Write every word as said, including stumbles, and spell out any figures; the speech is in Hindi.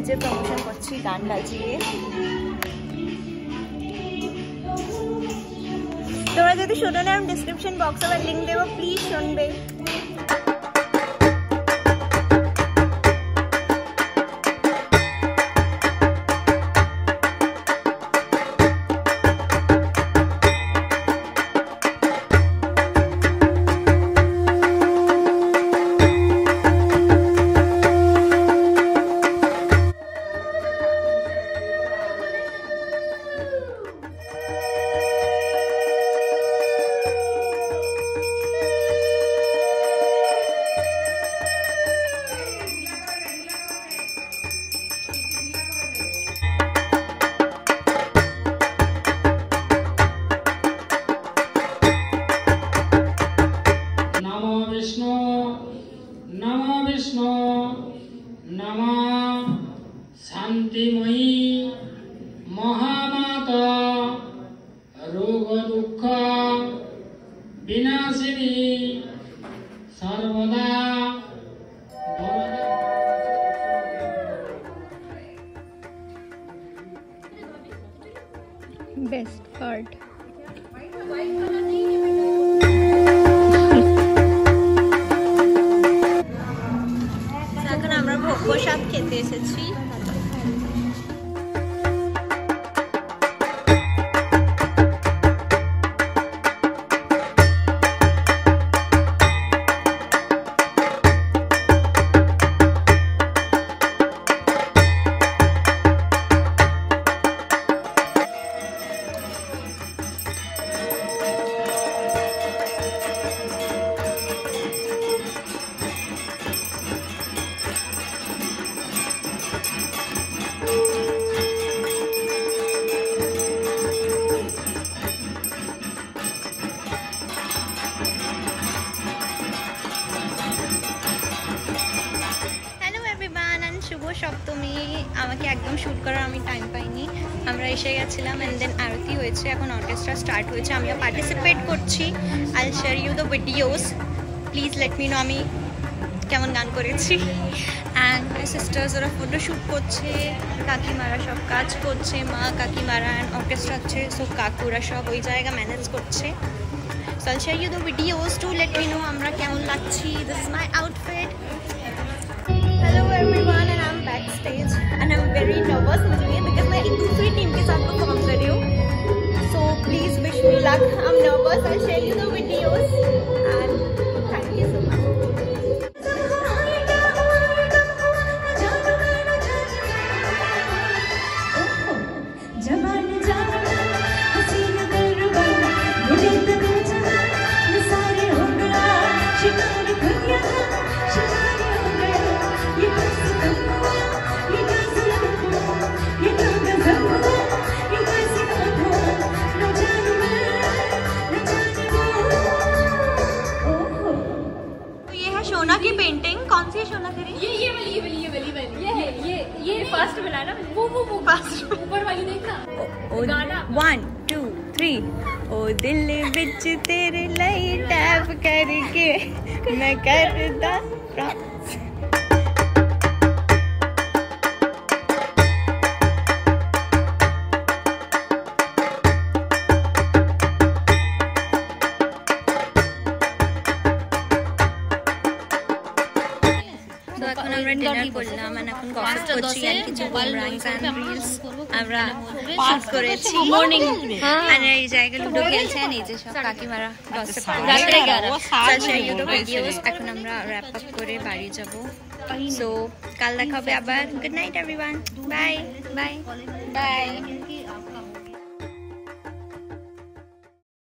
নিজে প্রমোশন করছি গান বাজিয়ে। তোমরা যদি শোনো না, আমি ডিসক্রিপশন বক্সে আবার লিংক দেবো, প্লিজ শুনবে। शांतिमयी महामाता रोग दुख विनाशिनी सर्वदा बेस्ट पार्ट। এখন আমরা ভোগ প্রসাদ খেতে এসেছি। শুভ সপ্তমী। আমাকে একদম শ্যুট করার আমি টাইম পাইনি, আমরা এসে গেছিলাম অ্যান্ড দেন আরতি হয়েছে, এখন অর্কেস্ট্রা স্টার্ট হয়েছে, আমিও পার্টিসিপেট করছি। I will share you the videos, please let me know আমি কেমন গান করেছি। অ্যান্ড মাই সিস্টার্স ওরা ফটো শ্যুট করছে, কাকিমারা সব কাজ করছে, মা কাকিমারা অ্যান্ড অর্কেস্ট্রা হচ্ছে, সো কাকুরা সব ওই জায়গা ম্যানেজ করছে। So I will share you the videos to let me know আমরা কেমন লাগছি। This is my outfit. Hello everyone, and I'm backstage and I'm very nervous because मैं एक दूसरी टीम के साथ perform कर रही हूँ, so please wish me luck. I'm nervous. I'll share you the videos and thank you so much. सोना की पेंटिंग कौन सी है सोना तेरी? ये ये वाली ये वाली ये वाली वाली ये है ये ये फर्स्ट वाला ना, वो वो वो फर्स्ट ऊपर वाली देखना। गाना वन टू थ्री। ओ दिल बिच तेरे लई टैप करके मैं करदा এখন আমরা ডিনার করলাম, মানে এখন গসিপ করছি আর কিছু বুমরাংস এন্ড রিলস আমরা শুট করেছি মর্নিং। আর এই জায়গায় লুডো খেলছেন, এই যে সব কাকিমারা গসিপ করছে। এখন আমরা র‍্যাপ আপ করে বাড়ি যাব। সো কাল দেখা হবে আবার। Good night everyone, bye bye by.